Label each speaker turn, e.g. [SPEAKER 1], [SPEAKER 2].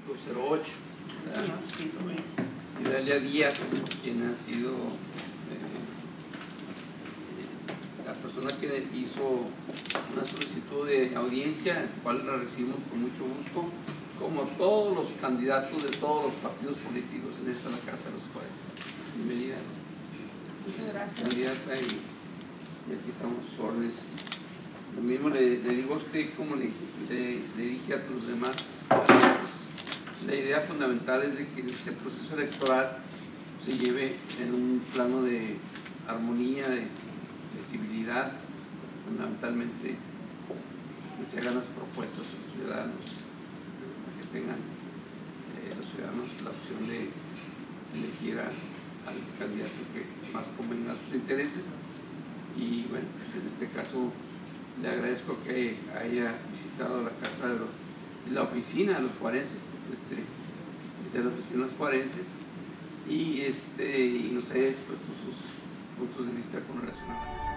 [SPEAKER 1] 08, y Dalia Díaz, quien ha sido la persona que hizo una solicitud de audiencia, el cual la recibimos con mucho gusto, como todos los candidatos de todos los partidos políticos en esta la Casa de los Jueces. Bienvenida.
[SPEAKER 2] Muchas gracias.
[SPEAKER 1] Candidata, y aquí estamos a sus órdenes. Lo mismo le digo a usted como le dije a los demás candidatos. La idea fundamental es de que este proceso electoral se lleve en un plano de armonía, de civilidad, fundamentalmente que se hagan las propuestas a los ciudadanos, para que tengan los ciudadanos la opción de elegir al candidato que más convenga a sus intereses. Y bueno, pues en este caso le agradezco que haya visitado la casa de la oficina de los juarenses, desde la oficina de los juarenses, y nos haya expuesto sus puntos de vista con relación a